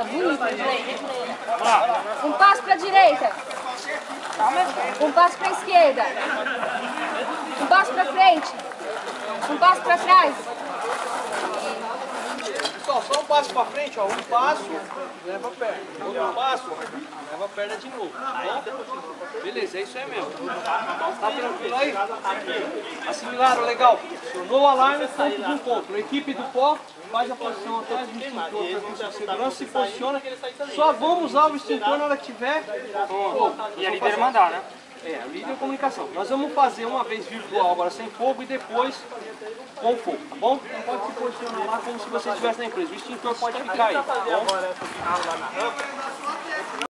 bonito. Um passo para a direita. Um passo para a esquerda. Um passo para frente. Um passo para trás. Pessoal, só um passo para frente, ó. Um passo, leva a perna. Outro passo, leva a perna de novo. Tá bom? Beleza, é isso aí mesmo. Tá tranquilo aí? Assimilaram, legal. Acionou o alarme, ponto de encontro. A equipe do pó faz a posição atrás do extintor, transmissão de segurança, se posiciona. Só vamos usar o extintor na hora que tiver. E a líder mandar, né? É, líder de comunicação. Nós vamos fazer uma vez virtual agora sem fogo e depois com fogo, tá bom? Então pode se posicionar lá como se você estivesse na empresa. O extintor pode ficar aí, tá bom?